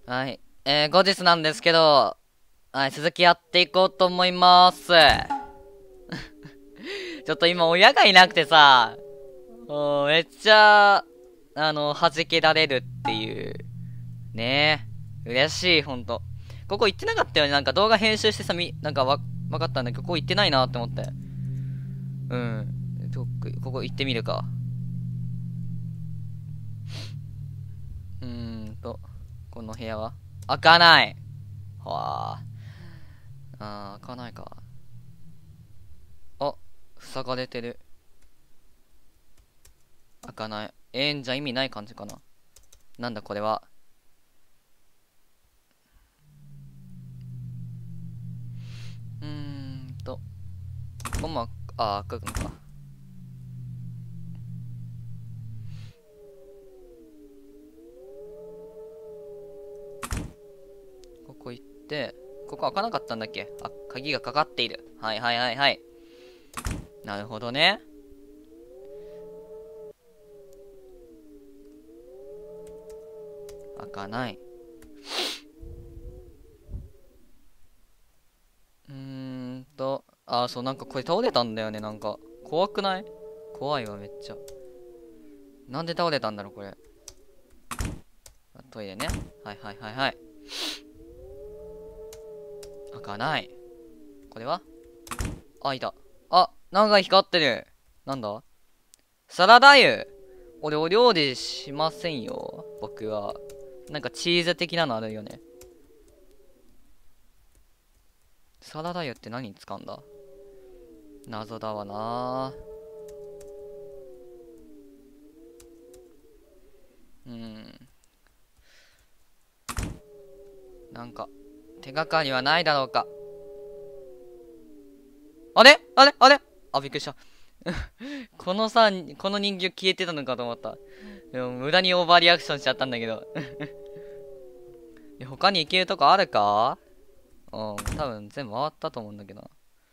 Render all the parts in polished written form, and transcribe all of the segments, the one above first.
はい。後日なんですけど、はい、続きやっていこうと思います。ちょっと今親がいなくてさ、めっちゃ、弾けられるっていう。ねえ。嬉しい、ほんと。ここ行ってなかったよね。なんか動画編集してさ、なんかわかったんだけど、ここ行ってないなって思って。うん。ここ行ってみるか。うーんと、この部屋は開かない。は開かないか。あ、塞がれてる。開かない。じゃ意味ない感じかな。なんだこれは。うーんと、ここも、開くのか。ここ行って、ここ開かなかったんだっけ。鍵がかかっている。はいはいはいはい。なるほどね。開かない。そう、なんかこれ倒れたんだよね、なんか。怖くない？怖いわ、めっちゃ。なんで倒れたんだろう、これ。トイレね。はいはいはいはい。開かない。これはいた。なんか光ってる。なんだ？サラダ油。俺、お料理しませんよ。僕は。なんかチーズ的なのあるよね。サラダ油って何に使うんだ？謎だわな。うん。なんか、手がかりはないだろうか。あれあれあれびっくりした。この人形消えてたのかと思った。でも無駄にオーバーリアクションしちゃったんだけど。他に行けるとこあるか？多分全部回ったと思うんだけど。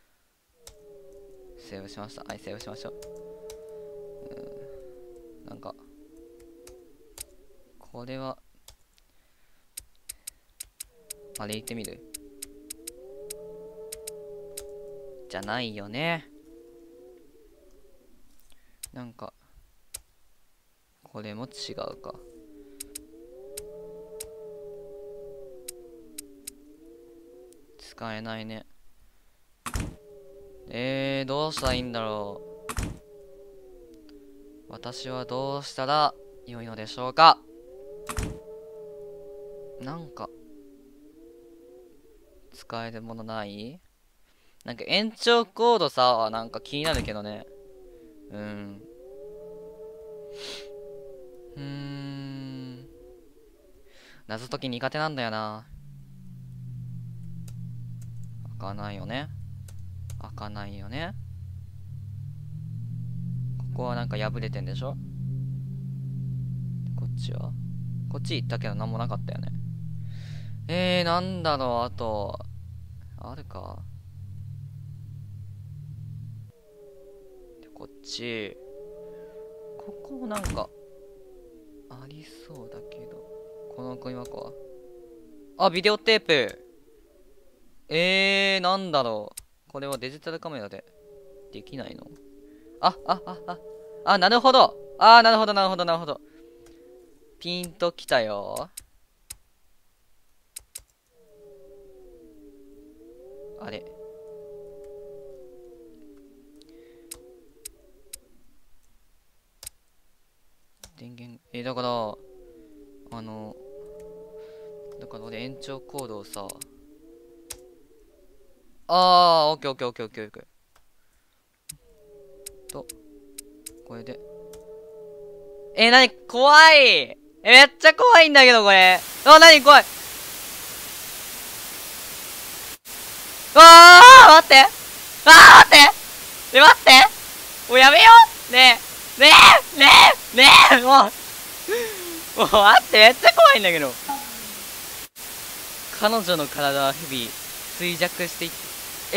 セーブしました。はい、セーブしましょう。なんか、これは、あれ行ってみる？じゃないよね。なんか、これも違うか。使えないね。どうしたらいいんだろう。私はどうしたら良いのでしょうか。なんか、使えるものない？なんか延長コードさ、なんか気になるけどね。うん。うーん。謎解き苦手なんだよな。開かないよね。開かないよね。ここはなんか破れてんでしょ？こっちは？こっち行ったけど何もなかったよね。なんだろう、あと。あるか？で、こっち。ここもなんか、ありそうだけど。このゴミ箱は？ビデオテープ。なんだろう。これはデジタルカメラでできないの？あ、あ、あ、あ、なるほど。なるほど、なるほど、なるほど。ピンときたよ。あれ。電源、だから、あの、だから俺延長コードをさ、オッケーオッケーオッケーオッケーオッケー。これで。なに怖い。めっちゃ怖いんだけど、これ。なに怖い。待って。待って。待って。もうやめよう。ねえ。ねえ。ねえ。ねえ。もう待って。めっちゃ怖いんだけど。彼女の体は日々衰弱していって、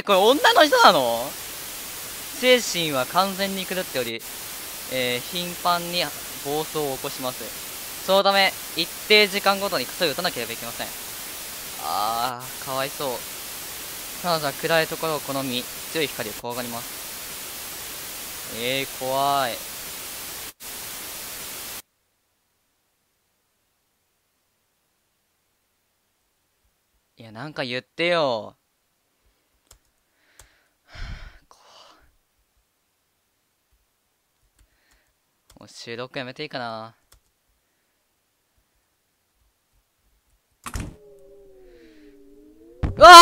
これ女の人なの？精神は完全に狂っており、頻繁に暴走を起こします。 そのため、一定時間ごとに薬を打たなければいけません。かわいそう。彼女は暗いところを好み、強い光を怖がります。怖い。いや、なんか言ってよ。もう収録やめていいかな。うわ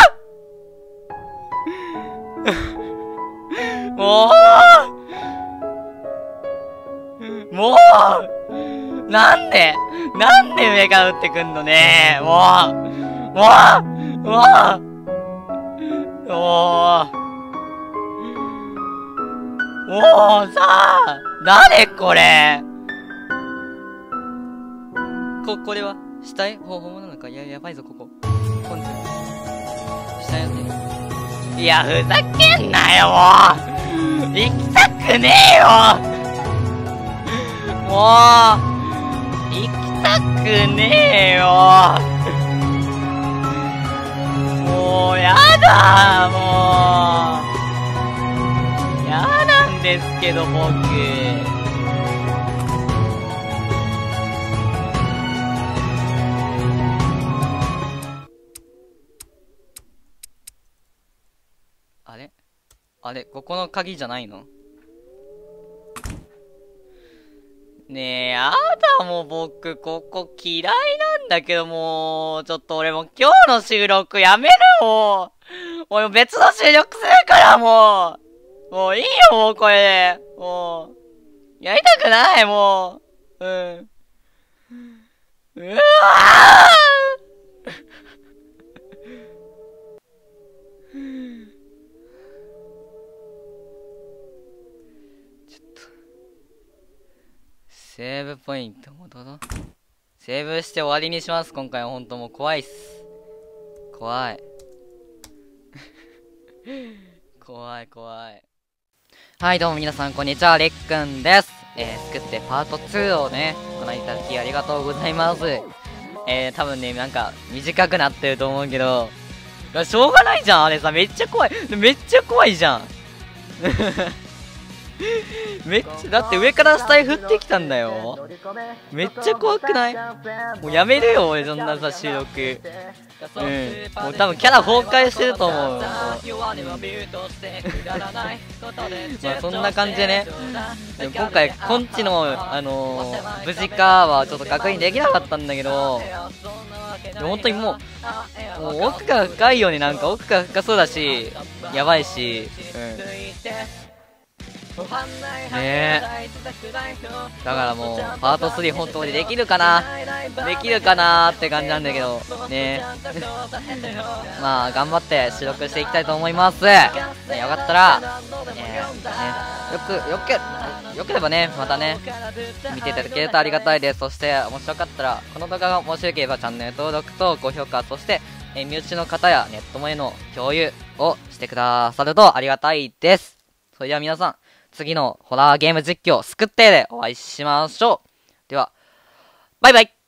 ーもうなんで上から撃ってくんのねもうさあ誰これこれは死体本物なのかやばいぞここコンチ死体のねいやふざけんなよもう行きたくねえよもう行きたくねえよもうやだもうやなんですけど僕あれここの鍵じゃないのねえ、やだもう僕、ここ嫌いなんだけどもう、ちょっと俺も今日の収録やめるもう。俺別の収録するからもう。もういいよもうこれで。もう。やりたくないもう。うわセーブポイント戻ろう。セーブして終わりにします。今回はほんともう怖いっす。怖い。怖い。はい、どうも皆さん、こんにちは。れっくんです。作ってパート2をね、ご覧いただきありがとうございます。多分ね、なんか、短くなってると思うけど、しょうがないじゃん、あれさ。めっちゃ怖いじゃん。だって上から下へ降ってきたんだよ。めっちゃ怖くない？もうやめるよ俺そんなさ収録。もう多分キャラ崩壊してると思う。まあそんな感じでね。でも今回コンチの無事かはちょっと確認できなかったんだけど、でも本当にもう奥が深いよね。なんか奥が深そうだしやばいし。ねえだからもうパート3本当にできるかなって感じなんだけどねまあ頑張って収録していきたいと思います。よかったらよければねまたね見ていただけるとありがたいです。そして面白かったらこの動画が面白ければチャンネル登録と高評価、そして身内の方やネットもへの共有をしてくださるとありがたいです。それでは皆さん次のホラーゲーム実況スクッテでお会いしましょう。ではバイバイ。